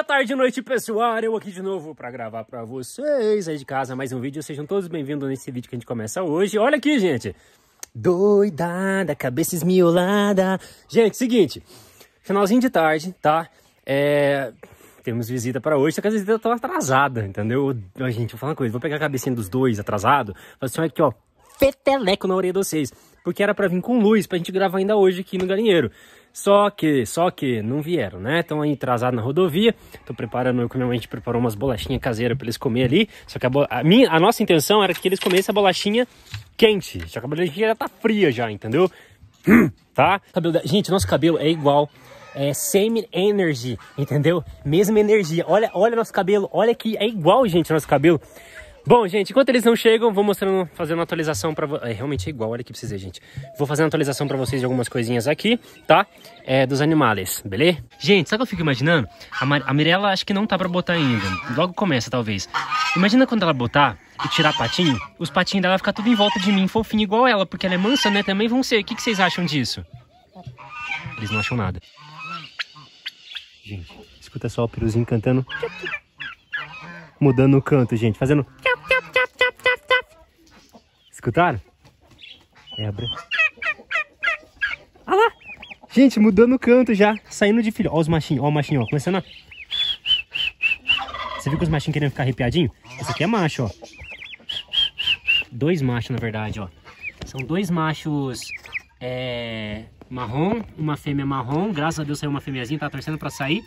dia, tarde e noite, pessoal. Eu aqui de novo pra gravar pra vocês aí de casa mais um vídeo. Sejam todos bem-vindos nesse vídeo que a gente começa hoje. Olha aqui, gente. Doidada, cabeça esmiolada. Gente, seguinte. Finalzinho de tarde, tá? Temos visita pra hoje, só que as visitas estão atrasadas, entendeu? Gente, vou falar uma coisa. Vou pegar a cabecinha dos dois atrasado. Fazer assim, aqui, ó. Peteleco na orelha de vocês. Porque era pra vir com luz, pra gente gravar ainda hoje aqui no galinheiro. Só que não vieram, né? Estão aí atrasados na rodovia. Tô preparando, a gente preparou umas bolachinhas caseiras pra eles comerem ali. Só que a nossa intenção era que eles comessem a bolachinha quente. Só que a bolachinha já tá fria já, entendeu? Tá? Gente, nosso cabelo é igual. É same energy, entendeu? Mesma energia. Olha nosso cabelo. Olha que é igual, gente, nosso cabelo. Bom, gente, enquanto eles não chegam, vou mostrando, fazendo uma atualização pra vocês. Realmente é igual, olha aqui pra vocês verem, gente. Vou fazer uma atualização pra vocês de algumas coisinhas aqui, tá? Dos animais, beleza? Gente, sabe o que eu fico imaginando? A Mirella acho que não tá pra botar ainda. Logo começa, talvez. Imagina quando ela botar e tirar patinho, os patinhos dela vão ficar tudo em volta de mim, fofinho igual ela, porque ela é mansa, né? Também vão ser. O que vocês acham disso? Eles não acham nada. Gente, escuta só o peruzinho cantando. Mudando o canto, gente, fazendo... Escutaram? Olha lá! Gente, mudando o canto já, saindo de filho. Olha os machinhos, ó o machinho, ó, começando a... Você viu que os machinhos querendo ficar arrepiadinho? Esse aqui é macho, ó. Dois machos, na verdade, ó. São dois machos marrom, uma fêmea marrom. Graças a Deus saiu uma fêmeazinha, tá torcendo pra sair.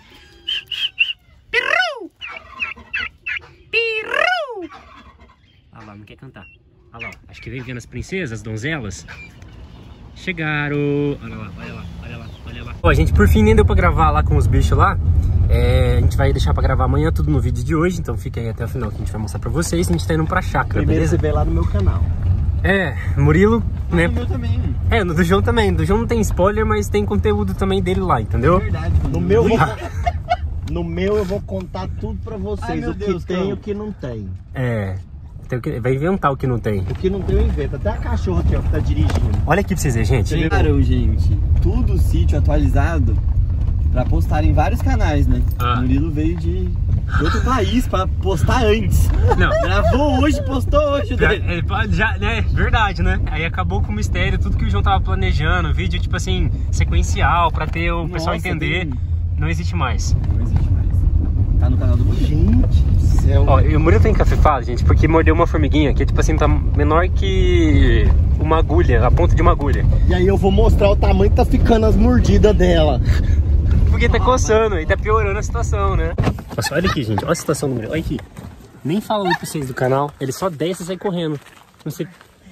Olha lá, não quer cantar. Olha lá, acho que vem vendo as princesas, as donzelas. Chegaram. Olha lá, olha lá, olha lá, olha lá. Ó, gente, por fim nem deu pra gravar lá com os bichos lá. A gente vai deixar pra gravar amanhã tudo no vídeo de hoje. Então fica aí até o final que a gente vai mostrar pra vocês. A gente tá indo pra chácara, primeiro beleza? Você vê lá no meu canal. Murilo, né? No meu também. No do João também. Do João não tem spoiler, mas tem conteúdo também dele lá, entendeu? É verdade. No meu eu vou contar tudo pra vocês. O que tem e o que não tem. Vai inventar o que não tem. O que não tem eu invento. Até a cachorra aqui, ó, que tá dirigindo. Olha aqui pra vocês verem, gente. Chegaram, gente, tudo o sítio atualizado pra postar em vários canais, né? O Murilo veio de outro país pra postar antes. Não. Gravou hoje, postou hoje. Já, né? Verdade, né? Aí acabou com o mistério, tudo que o João tava planejando. Vídeo, tipo assim, sequencial, pra ter o pessoal entender. Não existe mais. Não existe mais. Tá no canal do Murilo. Gente do céu. Ó, e o Murilo tem cafefado, gente, porque mordeu uma formiguinha que, tipo assim, tá menor que uma agulha, a ponta de uma agulha. E aí eu vou mostrar o tamanho que tá ficando as mordidas dela. Porque tá coçando e tá piorando a situação, né? Nossa, olha aqui, gente, olha a situação do Murilo. Olha aqui. Nem fala oi pra vocês do canal, ele só desce e sai correndo. Não sei...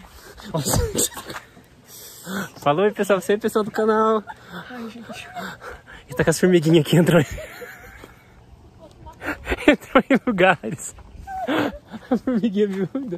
Falou aí, pessoal, você é pessoal do canal. Ai, gente. Ele tá com as formiguinhas aqui, entrou em lugares. A formiguinha miúda.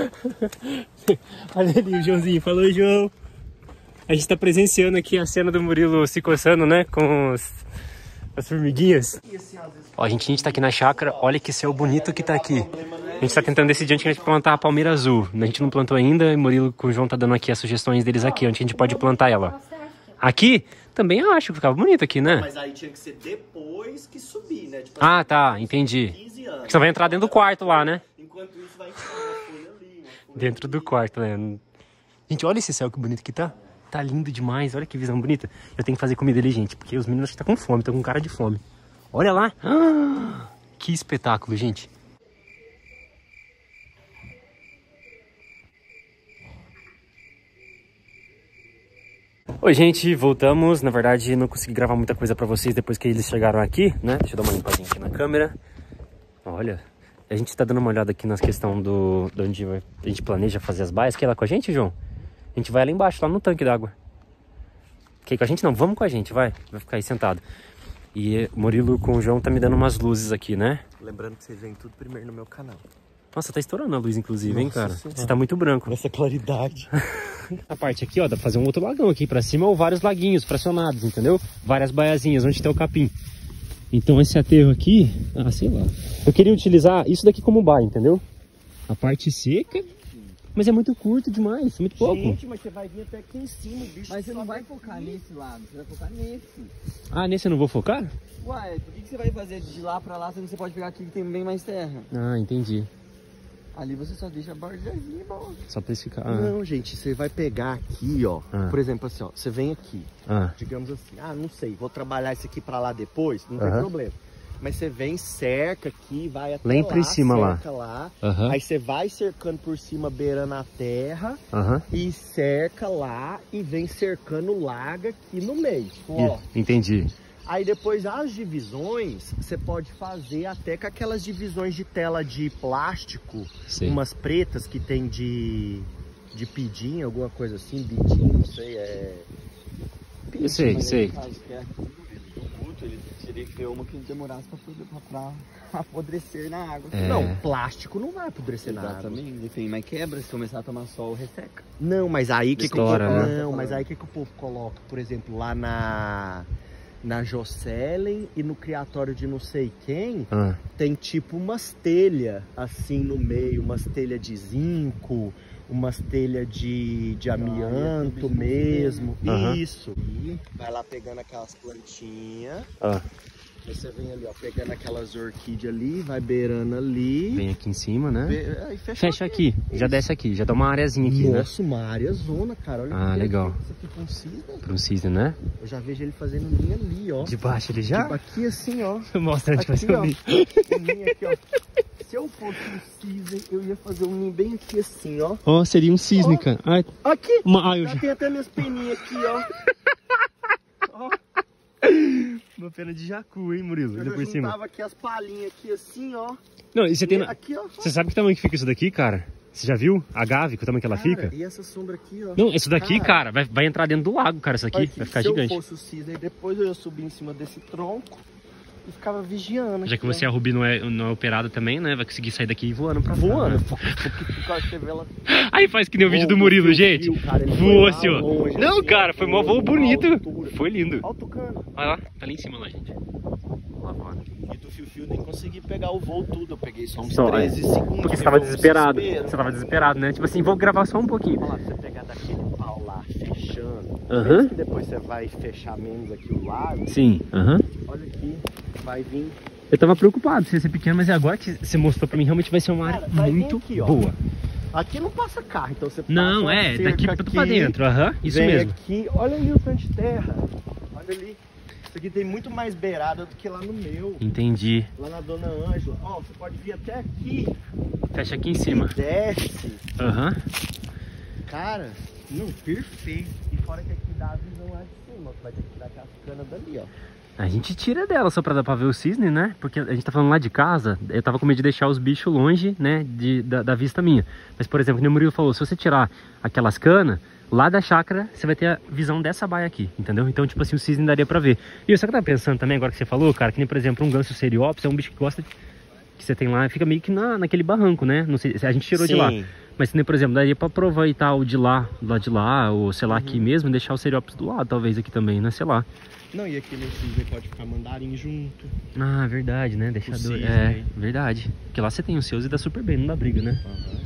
Olha ali o Joãozinho. Falou, João. A gente tá presenciando aqui a cena do Murilo se coçando, né? Com as formiguinhas. Ó, a gente tá aqui na chácara. Olha que céu bonito que tá aqui. A gente tá tentando decidir onde que a gente plantar a palmeira azul. A gente não plantou ainda. E o Murilo com o João tá dando aqui as sugestões deles aqui. Onde a gente pode plantar ela. Aqui? Também acho que ficava bonito aqui, né? Mas aí tinha que ser depois que subir, né? Tipo, tá, entendi. 15 anos. Porque você vai entrar dentro do quarto lá, né? Enquanto isso vai entrar uma folha ali. Dentro do quarto, né? Gente, olha esse céu que bonito que tá. Tá lindo demais, olha que visão bonita. Eu tenho que fazer comida ali, gente, porque os meninos estão com fome, estão com cara de fome. Olha lá. Que espetáculo, gente. Oi, gente, voltamos. Na verdade, não consegui gravar muita coisa pra vocês depois que eles chegaram aqui, né? Deixa eu dar uma limpadinha aqui na câmera. Olha, a gente tá dando uma olhada aqui nas questões de onde a gente planeja fazer as baias. Quer ir lá com a gente, João? A gente vai lá embaixo, lá no tanque d'água. Quer ir com a gente? Não, vamos com a gente, vai. Vai ficar aí sentado. E o Murilo com o João tá me dando umas luzes aqui, né? Lembrando que vocês veem tudo primeiro no meu canal. Nossa, tá estourando a luz, inclusive, Nossa, hein, cara? senhora. Você tá muito branco. Essa claridade. A parte aqui, ó, dá pra fazer um outro lagão aqui pra cima ou vários laguinhos fracionados, entendeu? Várias baiazinhas, onde tem o capim. Então esse aterro aqui, sei lá. Eu queria utilizar isso daqui como baia, entendeu? A parte seca Mas é muito curto demais, muito pouco. Gente, mas você vai vir até aqui em cima, o bicho. Mas você não vai focar nesse lado, você vai focar nesse. Ah, nesse eu não vou focar? Uai, por que você vai fazer de lá pra lá, sendo que você pode pegar aqui que tem bem mais terra? Ah, entendi. Ali você só deixa a bordazinha, bom. Só pra esse ficar... Não, gente, você vai pegar aqui, ó. Por exemplo, assim, ó. Você vem aqui, digamos assim. Ah, não sei, vou trabalhar isso aqui pra lá depois, não tem problema. Mas você vem, cerca aqui, vai até lá em cima, cerca lá. Aí você vai cercando por cima, beirando a terra. E cerca lá e vem cercando, larga aqui no meio. Ó. Entendi. Aí depois as divisões, você pode fazer até com aquelas divisões de tela de plástico. Sim. Umas pretas que tem de pidim, alguma coisa assim, bidim, não sei, Eu sei. Ele teria que ter uma que demorasse pra apodrecer na água. Não, plástico não vai apodrecer na água. Exatamente, enfim, mas quebra, se começar a tomar sol, resseca. Não, mas aí que o povo coloca, por exemplo, lá na Jocelen e no criatório de não sei quem, tem tipo umas telhas assim no meio, umas telhas de zinco, umas telhas de amianto mesmo. Isso. E vai lá pegando aquelas plantinhas. Aí você vem ali, ó, pegando aquelas orquídeas ali, vai beirando ali. Vem aqui em cima, né? Aí fecha aqui. Já desce aqui, já dá uma areazinha aqui, né? Nossa, uma área zona, cara. Olha que legal. Isso aqui pra um cisne. Pra um cisne, né? Eu já vejo ele fazendo linha ali, ó. De baixo ele já? Tipo aqui assim, ó. Mostra onde vai ser o ninho. Ninho aqui, ó. Se eu fosse um cisne, eu ia fazer um ninho bem aqui assim, ó. Ó, seria um cisne, cara. Ai. Aqui! Já tem até minhas peninhas aqui, ó. Ó. Uma pena de jacu, hein, Murilo? Eu juntava aqui as palhinhas aqui assim, ó. Não, e você tem... Aqui, ó. Você sabe que tamanho que fica isso daqui, cara? Você já viu a gave, que o tamanho que ela fica? E essa sombra aqui, ó. Não, isso daqui, cara, vai entrar dentro do lago, cara, isso aqui. Vai ficar gigante. Se eu fosse o cisne, depois eu ia subir em cima desse tronco e ficava vigiando. Já que você, a Rubi, não é operada também, né? Vai conseguir sair daqui voando pra voando. Aí faz que nem o vídeo do Murilo, gente. Voou assim, ó. Não, cara, foi mó voo bonito. Foi lindo. Olha o tucano. Olha lá, tá ali em cima lá, gente. Lá fora. E do fio nem consegui pegar o voo tudo. Eu peguei só uns 13 segundos. Porque você tava desesperado. Você tava desesperado, né? Tipo assim, vou gravar só um pouquinho. Olha lá, você pegar daquele pau lá, fechando. Mesmo que depois você vai fechar menos aqui o lago. Sim, Olha aqui, vai vir. Eu tava preocupado se ia ser pequeno, mas agora que você mostrou pra mim, realmente vai ser uma área muito aqui, boa. Aqui não passa carro, então você passa não, daqui pra dentro, isso mesmo. Aqui, olha ali o tanto de terra. Olha ali. Isso aqui tem muito mais beirada do que lá no meu. Entendi. Lá na Dona Ângela. Ó, você pode vir até aqui. Fecha aqui em cima. Desce. Cara, não, perfeito. E fora que aqui dá a visão lá de cima. Vai ter que tirar aquelas canas dali, ó. A gente tira dela só pra dar pra ver o cisne, né? Porque a gente tá falando lá de casa, eu tava com medo de deixar os bichos longe, né? Da vista minha. Mas, por exemplo, o Murilo falou, se você tirar aquelas canas, lá da chácara, você vai ter a visão dessa baia aqui, entendeu? Então, tipo assim, o cisne daria pra ver. E eu só que eu tava pensando também, agora que você falou, cara, que nem, por exemplo, um ganso seriópsis é um bicho que gosta, que você tem lá, fica meio que naquele barranco, né? Não sei, a gente tirou de lá. Mas, nem, por exemplo, daria pra aproveitar o de lá, ou sei lá, aqui mesmo, e deixar o seriópsis do lado, talvez aqui também, né? Sei lá. Não, e aquele cisne pode ficar mandarim junto. Ah, verdade, né? Deixador. Verdade. Porque lá você tem os seus e dá super bem, não dá briga, né?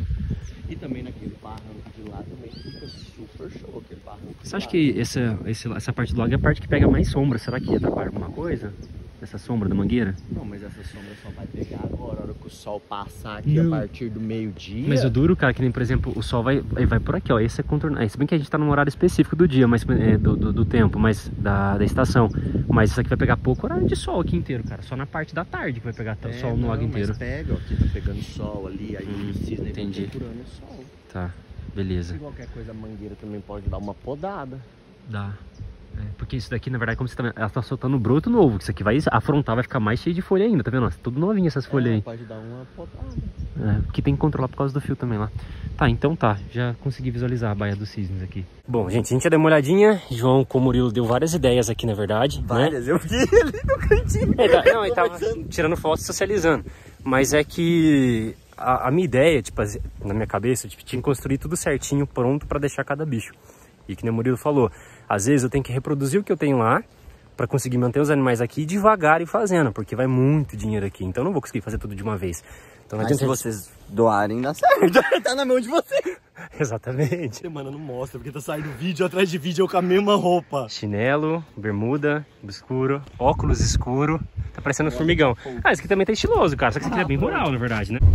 E também naquele barranco de lá também fica super show, aquele barranco. Você acha que essa parte do lago é a parte que pega mais sombra? Será que atrapalha alguma coisa? Essa sombra da mangueira? Não, mas essa sombra só vai pegar agora, a hora que o sol passar aqui a partir do meio-dia. Mas o duro, cara, que nem, por exemplo, o sol vai por aqui, ó. Esse é contornar. Se bem que a gente tá num horário específico do dia, mas do tempo, mas da estação. Mas isso aqui vai pegar pouco horário de sol aqui inteiro, cara. Só na parte da tarde que vai pegar sol no lago inteiro. Mas pega, ó, aqui tá pegando sol ali, aí o cisne vai procurando o sol. Tá, beleza. Se qualquer coisa, a mangueira também pode dar uma podada. Dá. Porque isso daqui, na verdade, como você tá vendo, ela tá soltando broto novo. Que isso aqui vai afrontar, vai ficar mais cheio de folha ainda, tá vendo? Tudo novinho essas folhas aí. Pode dar uma podada. Que tem que controlar por causa do fio também lá. Tá, então tá. Já consegui visualizar a baia dos cisnes aqui. Bom, gente, a gente já deu uma olhadinha. João com o Murilo deu várias ideias aqui, na verdade. Várias, né? Eu vi ele no cantinho. Ele tava tirando foto e socializando. Mas é que a minha ideia, tipo, na minha cabeça, tipo, tinha que construir tudo certinho, pronto pra deixar cada bicho. E que nem o Murilo falou, às vezes eu tenho que reproduzir o que eu tenho lá para conseguir manter os animais aqui devagar e fazendo, porque vai muito dinheiro aqui, então eu não vou conseguir fazer tudo de uma vez. Então, mas se vocês doarem, dá certo. Tá na mão de vocês. Exatamente. Semana não mostra, porque tá saindo vídeo atrás de vídeo com a mesma roupa. Chinelo, bermuda, escuro, óculos escuro. Tá parecendo um formigão. Ah, esse aqui também tá estiloso, cara. Só que esse aqui é bem rural, na verdade, né?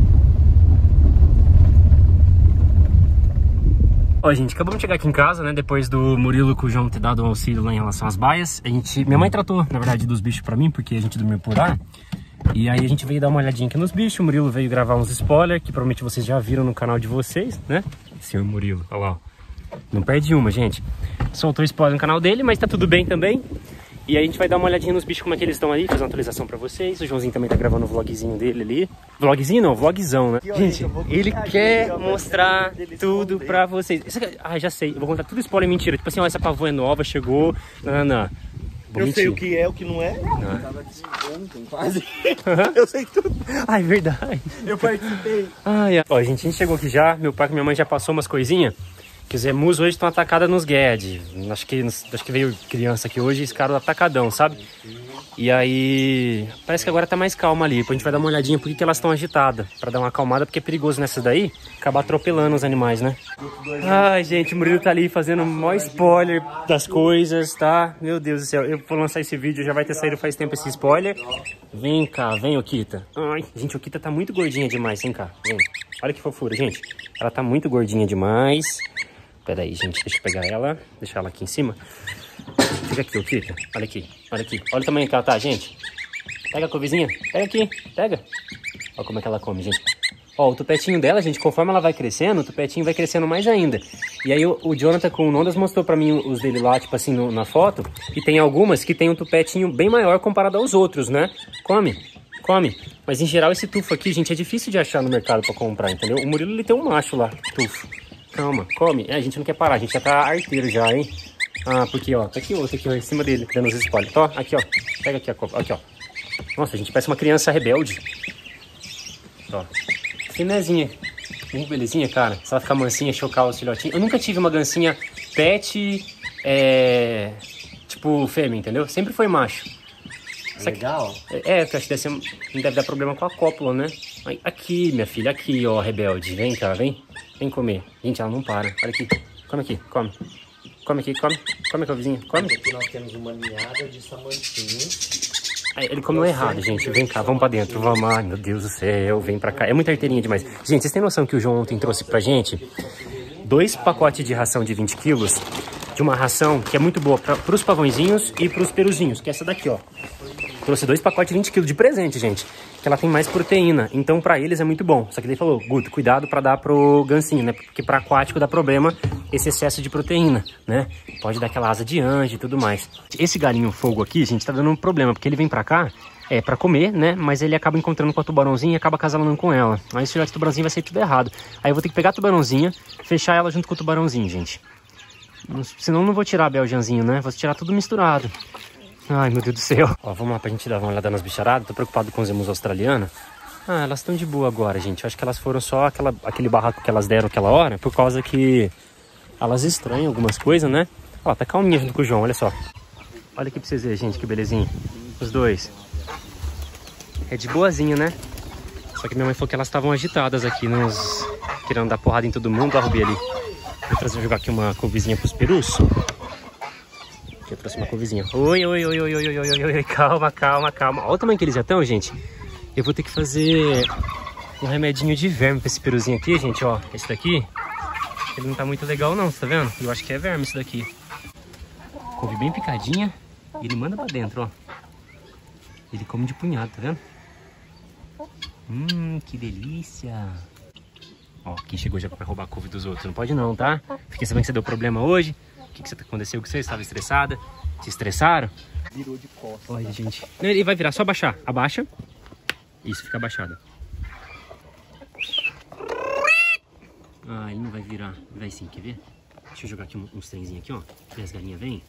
Ó, gente, acabamos de chegar aqui em casa, né? Depois do Murilo com o João ter dado um auxílio lá em relação às baias. Minha mãe tratou, na verdade, dos bichos pra mim, porque a gente dormiu por lá. E aí a gente veio dar uma olhadinha aqui nos bichos. O Murilo veio gravar uns spoilers, que provavelmente vocês já viram no canal de vocês, né? Senhor Murilo, olha lá, ó. Não perde uma, gente. Soltou spoiler no canal dele, mas tá tudo bem também. E aí a gente vai dar uma olhadinha nos bichos, como é que eles estão ali, fazer uma atualização pra vocês. O Joãozinho também tá gravando o vlogzinho dele ali. Vlogzinho não, vlogzão, né? Gente, ele quer mostrar tudo pra vocês. Ah, já sei, eu vou contar tudo spoiler mentira. Tipo assim, ó, essa pavô é nova, chegou, não. Eu sei o que é, o que não é. Eu tava aqui ontem, quase. Eu sei tudo. Ah, é verdade. Eu participei. Ai, ó, gente, a gente chegou aqui já. Meu pai e minha mãe já passou umas coisinhas. Que os emus hoje estão atacadas nos Guedes. Acho que veio criança aqui hoje e esse cara atacadão, sabe? E aí, parece que agora tá mais calma ali. Depois a gente vai dar uma olhadinha por que elas estão agitadas. Pra dar uma acalmada, porque é perigoso nessas daí acabar atropelando os animais, né? Ai, gente, o Murilo tá ali fazendo o maior spoiler das coisas, tá? Meu Deus do céu, eu vou lançar esse vídeo, já vai ter saído faz tempo esse spoiler. Vem cá, vem, Okita. Ai, gente, a Okita tá muito gordinha demais, vem cá, vem. Olha que fofura, gente. Ela tá muito gordinha demais. Pera aí, gente, deixa eu pegar ela, deixar ela aqui em cima. Fica aqui, Okita. Olha aqui, olha aqui. Olha o tamanho que ela tá, gente. Pega a couvezinha, pega aqui, pega. Olha como é que ela come, gente. Ó, o tupetinho dela, gente, conforme ela vai crescendo, o tupetinho vai crescendo mais ainda. E aí o Jonathan com o Nondas mostrou pra mim os dele lá, tipo assim, na foto. E tem algumas que tem um tupetinho bem maior comparado aos outros, né? Come, come. Mas em geral esse tufo aqui, gente, é difícil de achar no mercado pra comprar, entendeu? O Murilo, ele tem um macho lá, tufo. Calma, come. A gente não quer parar, a gente já tá arteiro já, hein? Ah, porque, ó, tá aqui outro aqui, ó, em cima dele, dando os spoilers. Ó, aqui, ó. Pega aqui a copa, aqui, ó. Nossa, a gente parece uma criança rebelde. Ó. Finezinha. Muito belezinha, cara. Se ela ficar mansinha, chocar os filhotinhos. Eu nunca tive uma gancinha pet, tipo, fêmea, entendeu? Sempre foi macho. Legal. Porque acho que não deve dar problema com a cópula, né? Aqui, minha filha, aqui, ó, rebelde. Vem cá, vem. Vem comer. Gente, ela não para. Olha aqui. Come aqui, come. Come aqui, come. Come com a vizinha, come. Aqui nós temos uma ninhada de samantinho. Ele comeu errado, gente. Vem cá, vamos pra dentro. Vamos. Ai, meu Deus do céu, vem pra cá. É muita arteirinha demais. Gente, vocês têm noção que o João ontem trouxe pra gente 2 pacotes de ração de 20 quilos? De uma ração que é muito boa pros pavõezinhos e pros peruzinhos, que é essa daqui, ó. Trouxe 2 pacotes de 20 quilos de presente, gente. Que ela tem mais proteína. Então, pra eles é muito bom. Só que ele falou, Guto, cuidado pra dar pro gancinho, né? Porque pra aquático dá problema esse excesso de proteína, né? Pode dar aquela asa de anjo e tudo mais. Esse galinho fogo aqui, gente, tá dando um problema. Porque ele vem pra cá, pra comer, né? Mas ele acaba encontrando com a tubarãozinha e acaba acasalando com ela. Aí esse filhote de tubarãozinho vai ser tudo errado. Aí eu vou ter que pegar a tubarãozinha, fechar ela junto com o tubarãozinho, gente. Senão eu não vou tirar a beljanzinho, né? Vou tirar tudo misturado. Ai, meu Deus do céu. Ó, vamos lá pra gente dar uma olhada nas bicharadas. Tô preocupado com os emus australianas. Ah, elas estão de boa agora, gente. Eu acho que elas foram só aquele barraco que elas deram aquela hora, por causa que elas estranham algumas coisas, né? Ó, tá calminha junto com o João, olha só. Olha aqui pra vocês verem, gente, que belezinha. Os dois. É de boazinha, né? Só que minha mãe falou que elas estavam agitadas aqui, querendo dar porrada em todo mundo. Ó, Rubi ali. Vou jogar aqui uma couvezinha pros perus. Aqui eu trouxe uma couvezinha. Oi, calma. Olha o tamanho que eles já estão, gente. Eu vou ter que fazer um remedinho de verme pra esse peruzinho aqui, gente, ó. Esse daqui, ele não tá muito legal não, você tá vendo? Eu acho que é verme esse daqui. Couve bem picadinha e ele manda pra dentro, ó. Ele come de punhado, tá vendo? Que delícia. Ó, quem chegou já vai roubar a couve dos outros. Não pode não, tá? Fiquei sabendo que você deu problema hoje. O que aconteceu com você? Estava estressada? Te estressaram? Virou de costas. Olha, gente. Ele vai virar, só abaixar. Abaixa. Isso, fica abaixada. Ah, ele não vai virar. Vai sim, quer ver? Deixa eu jogar aqui uns trenzinhos aqui, ó. E as galinhas vêm.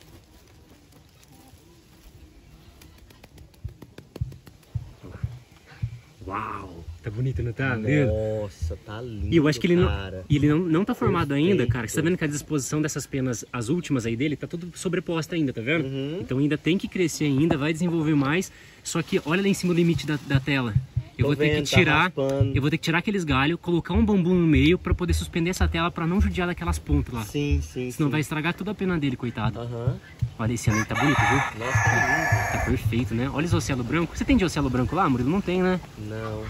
Uau! Tá bonito, não tá? Nossa, tá lindo, e eu acho que ele cara. Ele não tá formado ainda, cara. Você tá vendo que a disposição dessas penas, as últimas aí dele, tá tudo sobreposta ainda, tá vendo? Então ainda tem que crescer ainda, vai desenvolver mais. Só que olha lá em cima do limite da tela. eu vou ter que tirar, aqueles galhos, colocar um bambu no meio pra poder suspender essa tela pra não judiar daquelas pontas lá. Sim. Senão vai estragar toda a pena dele, coitado. Aham. Olha, esse anel tá bonito, viu? Nossa, tá lindo. Tá perfeito, né? Olha esse ocelo branco. Você tem de ocelo branco lá, Murilo? Não tem, né? Não.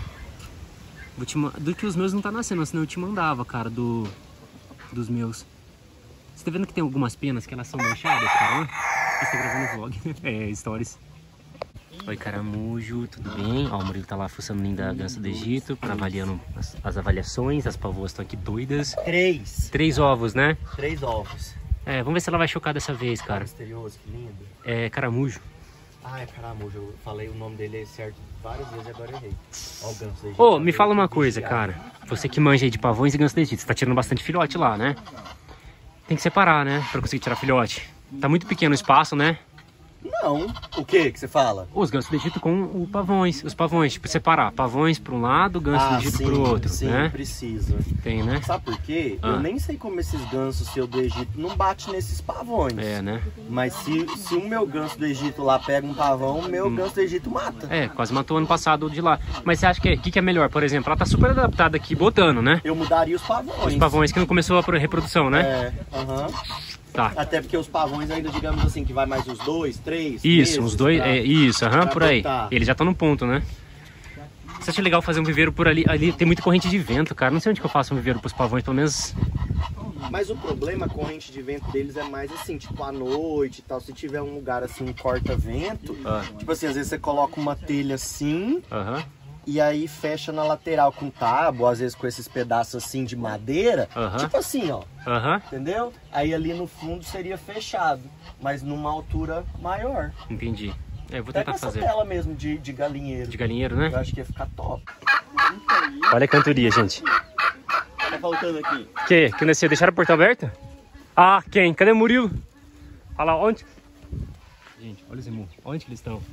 Do que os meus não tá nascendo, senão eu te mandava, cara, dos meus. Você tá vendo que tem algumas penas que elas são manchadas, cara? Você tá gravando vlog. Stories. Oi, caramujo, tudo bem? Ó, o Murilo tá lá fuçando o ninho da ganso do Egito, avaliando as avaliações. As pavoas estão aqui doidas. 3 ovos, né? 3 ovos. Vamos ver se ela vai chocar dessa vez, cara. Misterioso, que lindo. É caramujo. Ah, é caramujo. Eu falei o nome dele certo várias vezes e agora eu errei. Ó, o ganso do Egito. Ô, me fala uma coisa, cara. Você que manja aí de pavões e ganso do Egito, você tá tirando bastante filhote lá, né? Tem que separar, né? Pra conseguir tirar filhote. Tá muito pequeno o espaço, né? Não. O que você fala? Os gansos do Egito com os pavões, tipo, separar pavões para um lado, ganso do Egito para o outro, sim, né? Precisa. Tem, né? Sabe por quê? Eu nem sei como esses gansos seu do Egito não bate nesses pavões. Né? Mas se o meu ganso do Egito lá pega um pavão, o meu ganso do Egito mata. Quase matou ano passado de lá. Mas você acha que é melhor? Por exemplo, ela tá super adaptada aqui, botando, né? Eu mudaria os pavões. Os pavões que não começou a reprodução, né? Tá. Até porque os pavões ainda, digamos assim, que vai mais uns 2, 3 Isso, meses, uns 2, por aí. botar. Eles já estão no ponto, né? Você acha legal fazer um viveiro por ali? Ali tem muita corrente de vento, cara. Não sei onde que eu faço um viveiro pros pavões, pelo menos... Mas o problema, a corrente de vento deles é mais assim, tipo à noite e tal. Se tiver um lugar assim, um corta-vento, tipo assim, às vezes você coloca uma telha assim... E aí fecha na lateral com tábua, às vezes com esses pedaços assim de madeira. Tipo assim, ó. Entendeu? Aí ali no fundo seria fechado, mas numa altura maior. Entendi. Eu vou tentar fazer. Essa tela mesmo de galinheiro. De galinheiro, né? Eu acho que ia ficar top. Olha a cantoria, gente. Tá faltando aqui. Que nasceu? Deixaram o portão aberto? Ah, quem? Cadê o Murilo? Olha lá, onde? Gente, olha os irmãos. Onde que eles estão?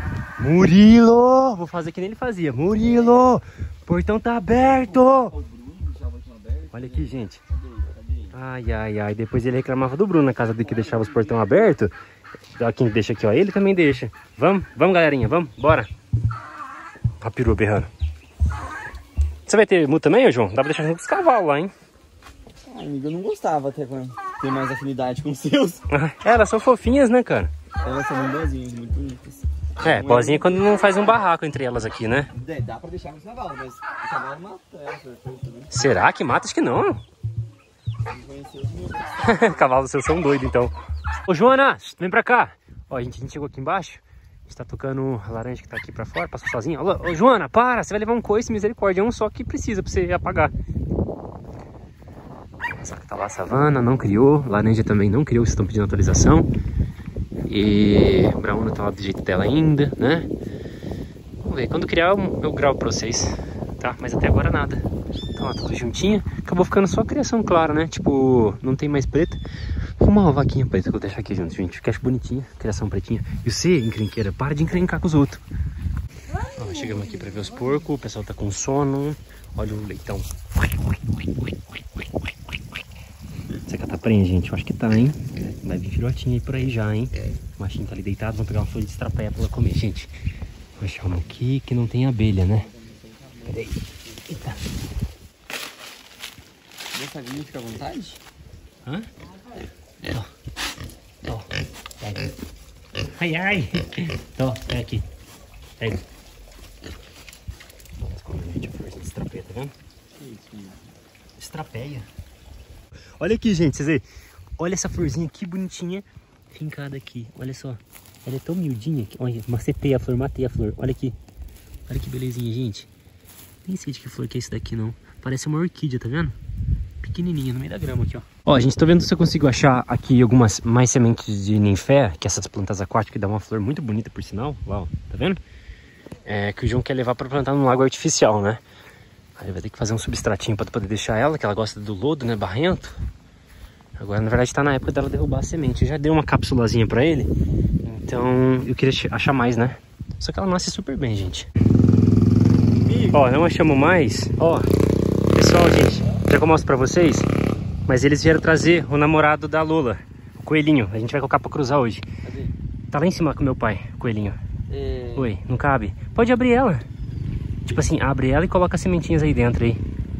Murilo! Vou fazer que nem ele fazia. Murilo! Portão tá aberto! Olha aqui, gente. Ai. Depois ele reclamava do Bruno na casa dele que deixava os portão abertos. Quem deixa aqui, ó. Ele também deixa. Vamos, galerinha. Vamos, bora. A perua berrando. Você vai ter mu também, ô João? Dá pra deixar junto com os cavalos lá, hein? Amigo, eu não gostava até quando tem mais afinidade com os seus. Elas são fofinhas, né, cara? Elas são muito boazinhas, muito bonitas. Boazinha quando não faz um barraco entre elas aqui, né? Dá pra deixar com os cavalos, mas o cavalo mata ela. Será que mata? Acho que não. Cavalos seus são doidos, então. Ô, Joana, vem pra cá. Ó, a gente chegou aqui embaixo. A gente tá tocando a laranja que tá aqui pra fora, passou sozinha. Ô, Joana, para, você vai levar um coice, misericórdia. É um só que precisa pra você apagar. Só que tá lá a savana, não criou. Laranja também não criou, vocês estão pedindo atualização. E o Brauna tá lá do jeito dela ainda, né? Vamos ver, quando criar eu gravo pra vocês, tá? Mas até agora nada. Tá lá tudo juntinho. Acabou ficando só a criação clara, né? Tipo, não tem mais preta. Uma vaquinha preta que eu vou deixar aqui junto, gente. Que acho bonitinha, criação pretinha. E você, encrenqueira, para de encrencar com os outros. Ó, chegamos aqui pra ver os porcos, o pessoal tá com sono. Olha o leitão. Será que tá prenha, gente? Eu acho que tá, hein? Vai vir filhotinho aí por aí já, hein? O machinho tá ali deitado, vamos pegar uma folha de estrapeia pra ela comer, gente. Vou achar uma aqui que não tem abelha, né? Peraí. Eita. Essa aguinha fica à vontade? Hã? Ó. Pega. Ai. Ó, pega aqui. Pega. Vamos comer, gente, a força de estrapeia, tá vendo? Estrapeia. Olha aqui, gente, vocês veem? Olha essa florzinha que bonitinha fincada aqui. Olha só. Ela é tão miudinha aqui. Olha, macetei a flor, matei a flor. Olha aqui. Olha que belezinha, gente. Nem sei de que flor que é esse daqui, não. Parece uma orquídea, tá vendo? Pequenininha, no meio da grama aqui, ó. Ó, gente, tô vendo se eu consigo achar aqui algumas mais sementes de ninfé, que é essas plantas aquáticas que dão uma flor muito bonita, por sinal. Lá, ó. Tá vendo? Que o João quer levar pra plantar num lago artificial, né? Aí vai ter que fazer um substratinho pra poder deixar ela, que ela gosta do lodo, né? Barrento. Agora, na verdade, tá na época dela derrubar a semente. Eu já dei uma cápsulazinha pra ele. Então, eu queria achar mais, né? Só que ela nasce super bem, gente. Ó, não achamos mais. Ó, pessoal, gente, já que eu mostro pra vocês. Mas eles vieram trazer o namorado da Lola, o coelhinho. A gente vai colocar pra cruzar hoje. Cadê? Tá lá em cima com meu pai, o coelhinho. Oi, não cabe? Pode abrir ela. Tipo assim, abre ela e coloca as sementinhas aí dentro aí.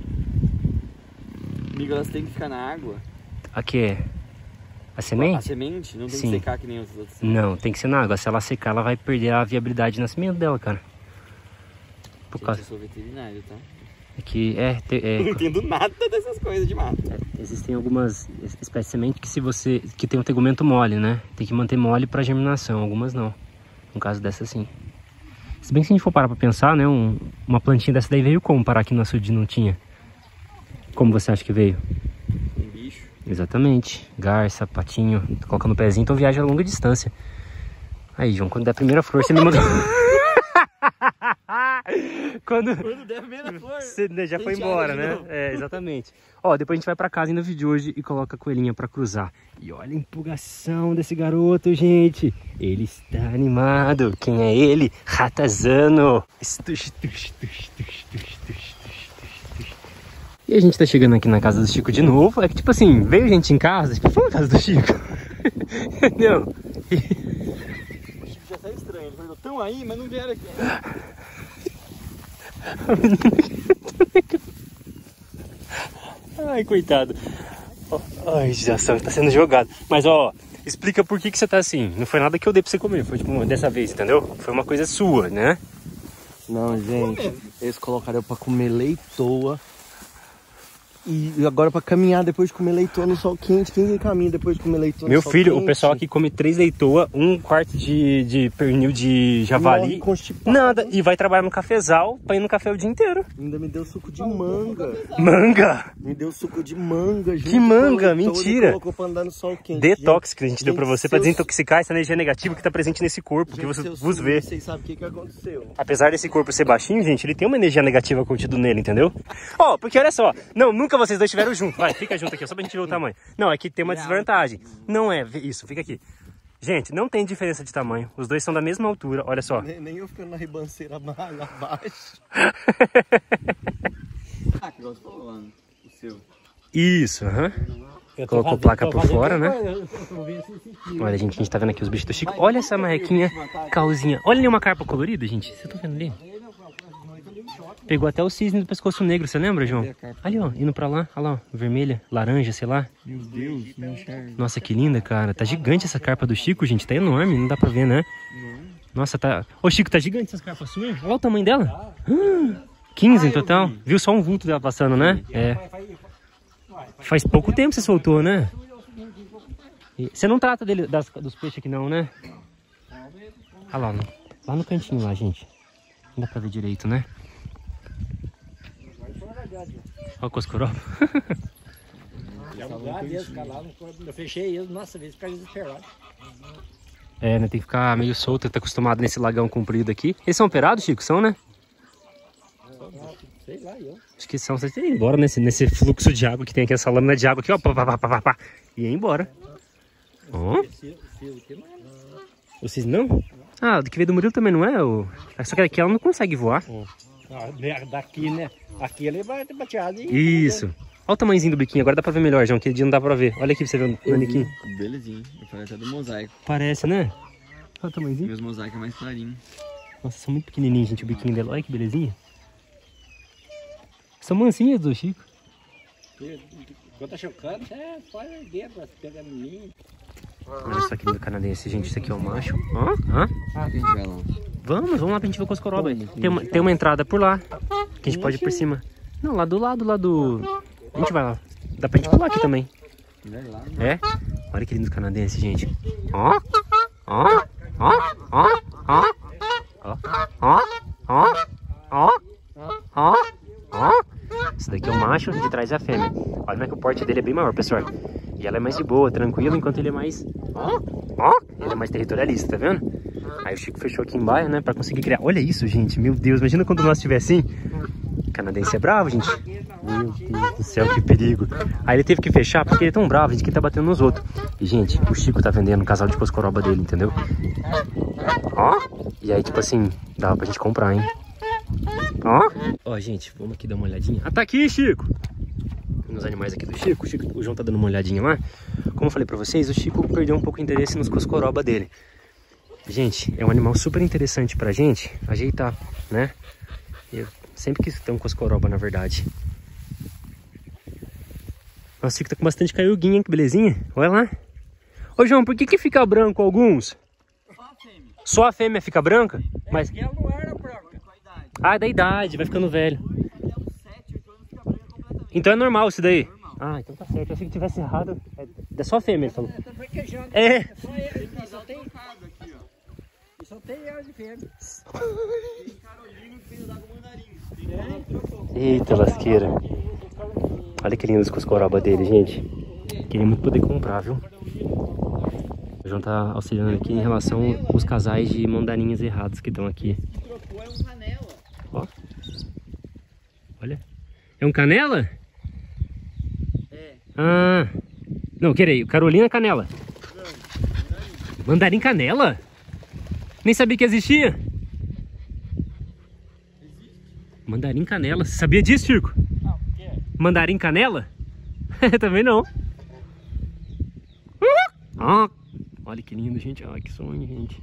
Amigo, elas têm que ficar na água. Aqui é a semente? A semente não tem Sim. que secar que nem os outros. Não, tem que ser na água. Se ela secar, ela vai perder a viabilidade de nascimento dela, cara. Por causa... Eu sou veterinário, tá? Aqui Eu não entendo nada dessas coisas de mato. existem algumas espécies de semente que tem um tegumento mole, né? Tem que manter mole para germinação, algumas não. No caso dessa, sim. Se bem que se a gente for parar pra pensar, né? Uma plantinha dessa daí veio como? Parar aqui no açude não tinha. Como você acha que veio? Um bicho. Exatamente. Garça, patinho, coloca no pezinho, então viaja a longa distância. Aí, João, quando der a primeira flor, você me manda... Quando der a primeira flor, você já foi embora, né? É, exatamente. Ó, depois a gente vai pra casa ainda no vídeo de hoje e coloca a coelhinha pra cruzar. E olha a empolgação desse garoto, gente. Ele está animado. Quem é ele? Ratazano. E a gente tá chegando aqui na casa do Chico de novo. É que tipo assim, veio gente em casa, tipo, foi na casa do Chico. Entendeu? O Chico já tá estranho. Ele falou, tão aí, mas não vieram aqui. Ai, coitado. Ai, já tá sendo jogado. Mas ó, explica por que você tá assim. Não foi nada que eu dei pra você comer, foi tipo dessa vez, entendeu? Foi uma coisa sua, né? Não, gente, eles colocaram eu pra comer leitoa. E agora pra caminhar depois de comer leitoa no sol quente. Quem caminha depois de comer leitoa Meu no sol filho, quente? o pessoal aqui come 3 leitoa, 1 quarto de pernil de javali. Morre constipado. Nada, e vai trabalhar no cafezal pra ir no café o dia inteiro. Ainda me deu suco de manga. Manga! Me deu suco de manga, gente. Que manga? Mentira! Colocou pra andar no sol quente. Detox que a gente deu pra você, pra seus- desintoxicar essa energia negativa que tá presente nesse corpo, que você vos vê. Vocês sabem o que aconteceu. Apesar desse corpo ser baixinho, gente, ele tem uma energia negativa contida nele, entendeu? Ó, porque olha só, não, nunca vocês dois estiveram juntos. Vai, fica junto aqui, só pra gente ver o tamanho. Não, é que tem uma desvantagem. Não é, isso, fica aqui. Gente, não tem diferença de tamanho. Os dois são da mesma altura, olha só. Nem eu ficando na ribanceira lá abaixo. Ah, que você falou lá, o seu. Isso, aham. Colocou placa por fora, né? Olha, gente, a gente tá vendo aqui os bichos do Chico. Olha essa marrequinha calzinha. Olha ali uma carpa colorida, gente. Você tá vendo ali? Pegou até o cisne do pescoço negro, você lembra, João? Ali, ó, indo pra lá. Olha lá, ó, vermelha, laranja, sei lá. Meu Deus, não enxerga. Nossa, que linda, cara. Tá gigante essa carpa do Chico, gente. Tá enorme, não dá pra ver, né? Nossa, tá... Ô, Chico, tá gigante essas carpas suas? Olha o tamanho dela. 15 em total. Viu só um vulto dela passando, né? É. Faz pouco tempo que você soltou, né? E você não trata dele, dos peixes aqui não, né? Olha lá, lá no cantinho lá, gente. Não dá pra ver direito, né? Olha o coscoroba. Eu fechei eles, nossa, eles ficaram desesperados. É, né? Tem que ficar meio solto, tá acostumado nesse lagão comprido aqui. Eles são operados, Chico? São, né? Sei lá, eu. Acho que são. Vocês têm que ir embora nesse fluxo de água que tem aqui, essa lâmina de água aqui, ó. Pá, pá, pá, pá, pá, e ir embora. Ó. O cisne não? Ah, do que veio do Murilo também não é? Só que aqui ela não consegue voar. Daqui, né? Aqui ele vai ter bateado e... Isso. Olha o tamanhozinho do biquinho, agora dá pra ver melhor, João. Aquele dia não dá pra ver. Olha aqui pra você ver o naniquinho. Belezinho. Eu falei até do mosaico. Parece, né? Olha o tamanhozinho. Meus mosaicos é mais clarinho. Nossa, são muito pequenininhos, gente, o biquinho dela. Olha que belezinha. São mansinhas do Chico. Quando tá chocando, é só erguer pra pegar no ninho. Olha só que lindo canadense, gente. Isso aqui é o macho. Ó. Ah, que a gente vai lá. Vamos lá pra gente ver o coscoroba. Tem uma entrada por lá, que a gente pode ir por cima. Não, lá do lado, A gente vai lá. Dá pra gente pular aqui também. Vai lá. É? Olha que lindo canadense, gente. Ó. Esse daqui é o macho, de trás é a fêmea. Olha como é que o porte dele é bem maior, pessoal. E ela é mais de boa, tranquila, enquanto ele é mais... Ele é mais territorialista, tá vendo? Aí o Chico fechou aqui embaixo, né, pra conseguir criar. Olha isso, gente, meu Deus, imagina quando nós estiver assim. O canadense é bravo, gente. Meu Deus do céu, que perigo. Aí ele teve que fechar porque ele é tão bravo, gente, que ele tá batendo nos outros. E, gente, o Chico tá vendendo um casal de coscoroba dele, entendeu? E aí, tipo assim, dava pra gente comprar, hein? Ó, gente, vamos aqui dar uma olhadinha. Ah, tá aqui, Chico! Nos animais aqui do Chico. O João tá dando uma olhadinha lá. Como eu falei pra vocês, o Chico perdeu um pouco de interesse nos coscoroba dele. Gente, é um animal super interessante pra gente ajeitar, né? Eu sempre quis ter um coscoroba, na verdade. Nossa, que tá com bastante caiuguinha, que belezinha. Olha lá. Ô, João, por que fica branco alguns? Só a fêmea. Só a fêmea fica branca? Mas... ela não era branca. Ah, é da idade, vai ficando velho. Até uns 7, 8 anos fica branca completamente. Então é normal isso daí? Normal. Ah, então tá certo. Eu achei que tivesse errado. É só a fêmea, ele falou. Tá fraquejando. É. Só ele, só tem ela de fêmea. Tem Carolina que veio dar com mandarim. Eita, lasqueira. Olha que lindo os coscoroba dele, gente. Queria muito poder comprar, viu? O João tá auxiliando aqui em relação aos casais de mandarinhas errados que estão aqui. Que trocou é um canela. Ó. Olha. É um canela? É. Ah. Não, querei. Carolina Canela. Mandarim Canela? Nem sabia que existia. Mandarim Canela. Você sabia disso, Chico? Não, o que é? Mandarim Canela? Também não. Ah, olha que lindo, gente. Olha que sonho, gente.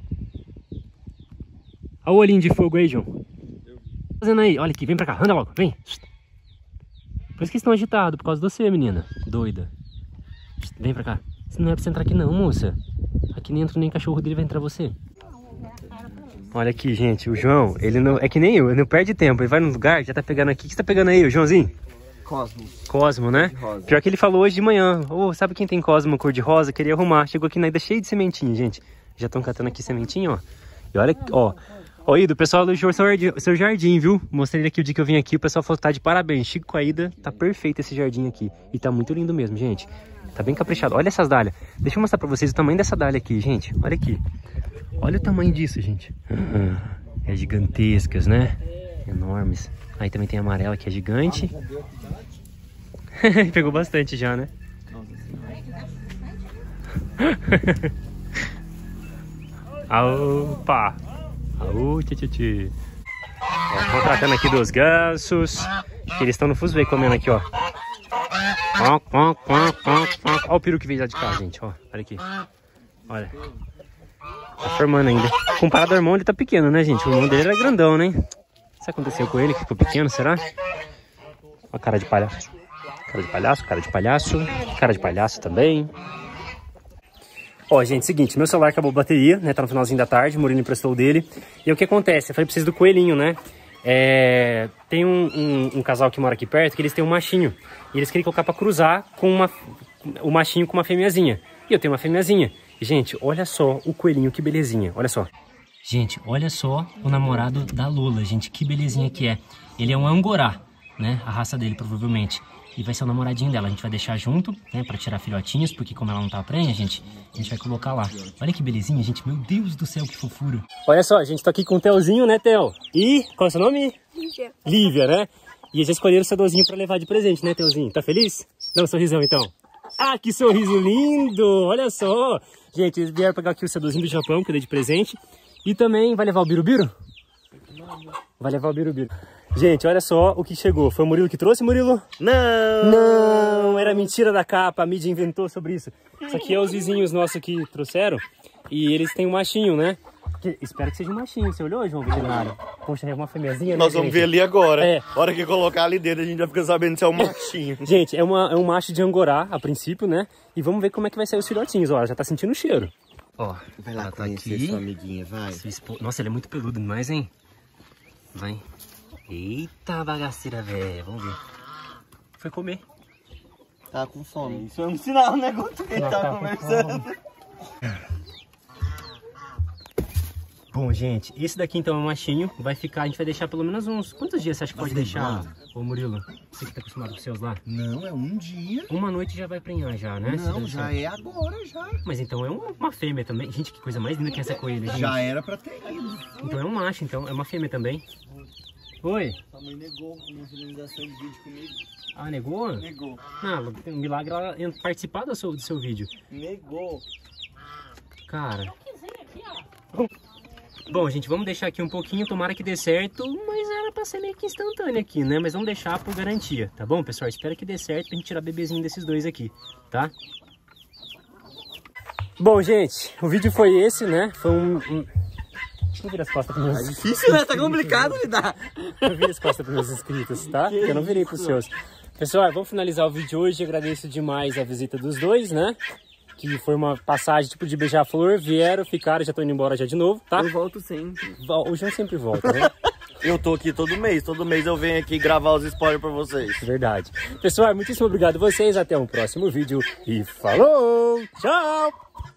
Olha o olhinho de fogo aí, João. Tá fazendo aí? Olha aqui, vem pra cá. Anda logo, vem. Por isso que eles estão agitados, por causa de você, menina. Doida. Vem pra cá. Não é pra você entrar aqui não, moça. Aqui nem entra nem cachorro dele, vai entrar você. Olha aqui, gente. O João, ele não... É que nem eu, ele não perde tempo. Ele vai num lugar, já tá pegando aqui. O que você tá pegando aí, o Joãozinho? Cosmos. Cosmo, né? Rosa. Pior que ele falou hoje de manhã. Ô, sabe quem tem Cosmo cor de rosa? Queria arrumar. Chegou aqui ainda cheio de sementinha, gente. Já estão catando aqui sementinha, ó. E olha, ó. Ó, Ido, o pessoal elogiou seu jardim, viu? Mostrei aqui o dia que eu vim aqui. O pessoal falou que tá de parabéns. Chico com a Ida, tá perfeito esse jardim aqui. E tá muito lindo mesmo, gente. Tá bem caprichado. Olha essas dálias. Deixa eu mostrar pra vocês o tamanho dessa dália aqui, gente. Olha aqui. Olha o tamanho disso, gente. É gigantescas, né? Enormes. Aí também tem a amarela que é gigante. Pegou bastante já, né? Opa! Aô, tchê. Estão tratando aqui dos gansos. Que eles estão no fuzuê comendo aqui, ó. Olha o peru que veio lá de cá, gente, ó. Olha aqui. Olha. Tá formando ainda. Comparado ao irmão, ele tá pequeno, né, gente? O irmão dele era grandão, né? O que aconteceu com ele? Que ficou pequeno, será? Olha a cara de palhaço. Cara de palhaço, cara de palhaço. Cara de palhaço também. Ó, gente, seguinte, meu celular acabou a bateria, né? Tá no finalzinho da tarde, o Murilo emprestou o dele. E o que acontece? Eu falei pra vocês do coelhinho, né? Tem um casal que mora aqui perto que eles têm um machinho. E eles queriam colocar pra cruzar com o machinho com uma fêmeazinha. E eu tenho uma fêmeazinha. Gente, olha só o coelhinho, que belezinha. Olha só. Gente, olha só o namorado da Lula, gente. Que belezinha que é. Ele é um angorá, né? A raça dele, provavelmente. E vai ser o namoradinho dela. A gente vai deixar junto, né? Pra tirar filhotinhos, porque como ela não tá prenha, gente, a gente vai colocar lá. Olha que belezinha, gente. Meu Deus do céu, que fofura. Olha só, a gente tá aqui com o Theozinho, né, Theo? E qual é o seu nome? Lívia. Lívia, né? E eles escolheram o Cedozinho pra levar de presente, né, Theozinho? Tá feliz? Dá um sorrisão, então. Ah, que sorriso lindo! Olha só! Gente, eles vieram pegar aqui o Cedozinho do Japão, que eu dei de presente. E também, vai levar o Birubiru? Vai levar o Birubiru. Gente, olha só o que chegou. Foi o Murilo que trouxe, Murilo? Não! Não! Era mentira da capa, a mídia inventou sobre isso. Isso aqui é os vizinhos nossos que trouxeram. E eles têm um machinho, né? Espero que seja um machinho. Você olhou, João veterinário? Poxa, é uma fêmeazinha, né, Nós vamos ver ali agora. É. A hora que colocar ali dentro, a gente já fica sabendo se é um machinho. Gente, é um macho de angorá, a princípio, né? E vamos ver como é que vai sair os filhotinhos. Ó, já tá sentindo o cheiro. Ó, Vai lá ela tá conhecer aqui. sua amiguinha, vai. Nossa, ele é muito peludo demais, hein? Vai. Eita, bagaceira, velho. Vamos ver. Foi comer. Tá com fome. Isso é um sinal, né? Quando ele tá conversando. Bom, gente, esse daqui então é um machinho. Vai ficar, a gente vai deixar pelo menos uns... Quantos dias você acha que pode deixar, ô Murilo? Você que tá acostumado com os seus lá? Não, é um dia. Uma noite já vai prenhar já, né? Não, já é agora, já. Mas então é uma fêmea também. Gente, que coisa mais linda que essa coelha, gente. Já era pra ter ido. Então é um macho, então. É uma fêmea também. Oi? Sua mãe negou uma finalização de vídeo comigo. Ah, negou? Negou. Ah, um milagre ela participar do seu vídeo. Negou. Cara. Bom, gente, vamos deixar aqui um pouquinho, tomara que dê certo, mas era pra ser meio que instantâneo aqui, né? Mas vamos deixar por garantia, tá bom, pessoal? Espero que dê certo pra gente tirar bebezinho desses dois aqui, tá? Bom, gente, o vídeo foi esse, né? Foi Não vira as costas pros meus inscritos. Difícil, né? Tá complicado lidar. Não vira as costas pros meus inscritos, tá? Porque eu não virei pros seus. Pessoal, vamos finalizar o vídeo hoje. Agradeço demais a visita dos dois, né? Que foi uma passagem tipo de beija-flor. Vieram, ficaram, já tô indo embora já de novo, tá? Eu volto sempre. O João sempre volta, né? Eu tô aqui todo mês eu venho aqui gravar os spoilers pra vocês. Verdade. Pessoal, muitíssimo obrigado a vocês. Até um próximo vídeo e falou! Tchau!